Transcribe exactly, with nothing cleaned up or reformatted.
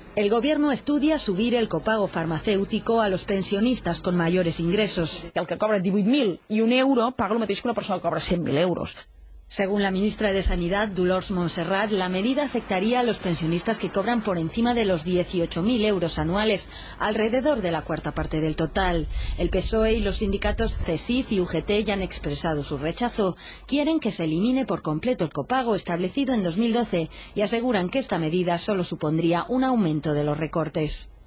El Gobierno estudia subir el copago farmacéutico a los pensionistas con mayores ingresos. El que cobra divuit mil i un euro paga el mateix que una persona que cobra cent mil euros. Según la ministra de Sanidad, Dolors Montserrat, la medida afectaría a los pensionistas que cobran por encima de los dieciocho mil euros anuales, alrededor de la cuarta parte del total. El P S O E y los sindicatos C E S I F y U G T ya han expresado su rechazo. Quieren que se elimine por completo el copago establecido en dos mil doce y aseguran que esta medida solo supondría un aumento de los recortes.